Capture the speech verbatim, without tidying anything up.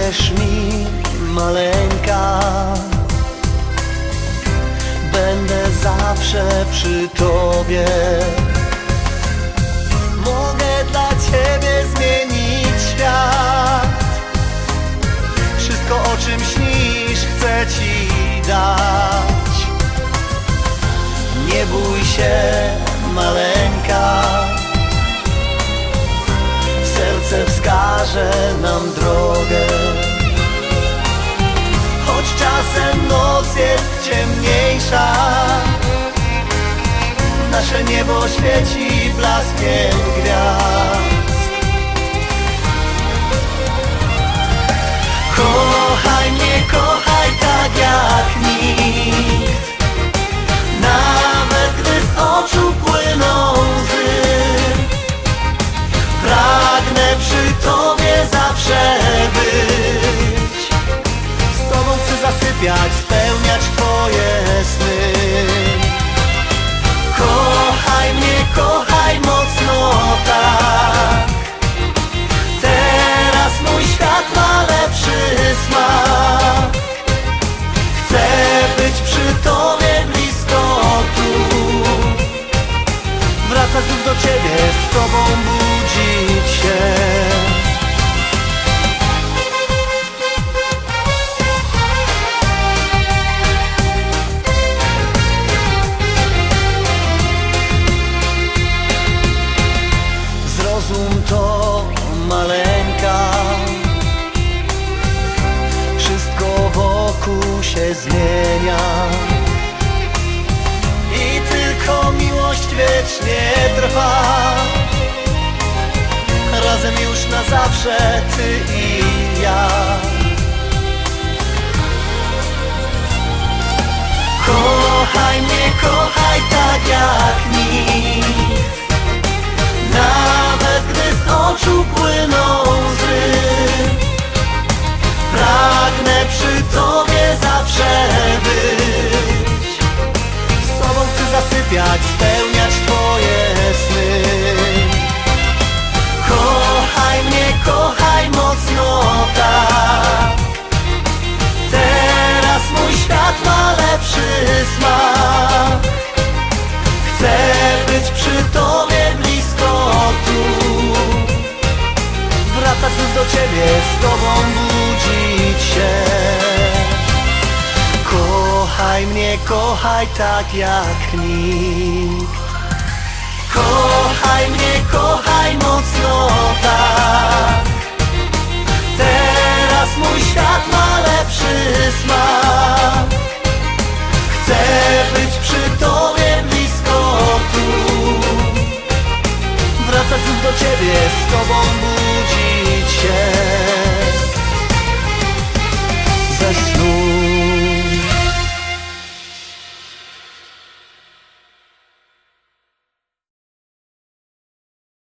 Wierz mi, maleńka, będę zawsze przy tobie. Mogę dla ciebie zmienić świat. Wszystko, o czym śnisz, chcę ci dać. Nie bój się, maleńka, serce wskaże nam drogę. Choć czasem noc jest ciemniejsza, nasze niebo świeci blaskiem gwiazd. Kochaj mnie, kochaj tak jak nikt, nawet gdy z oczu płyną łzy. Pragnę przy tobie zawsze być. Z tobą chcę zasypiać, spełniać twoje sny. Kochaj mnie, kochaj mocno tak. Teraz mój świat ma lepszy smak. Chcę być przy tobie blisko tu. Wracać znów do ciebie, z tobą budzić się. Zrozum to, maleńka, wszystko wokół się zmienia i tylko miłość wiecznie trwa. Razem już na zawsze ty i ja. Kochaj mnie, kochaj tak jak nikt, nawet gdy z oczu płyną łzy. Pragnę przy tobie zawsze być. Z tobą chcę zasypiać, spełniać twoje sny. Kochaj mnie, kochaj mocno tak. Teraz mój świat ma lepszy smak. Chcę być przy tobie blisko tu. Wracać znów do ciebie, z tobą budzić się. Kochaj mnie, kochaj tak jak nikt. Kochaj mnie, kochaj mocno tak. Teraz mój świat ma lepszy smak. Chcę być przy tobie blisko tu. Wracać znów do ciebie, z tobą budzić się.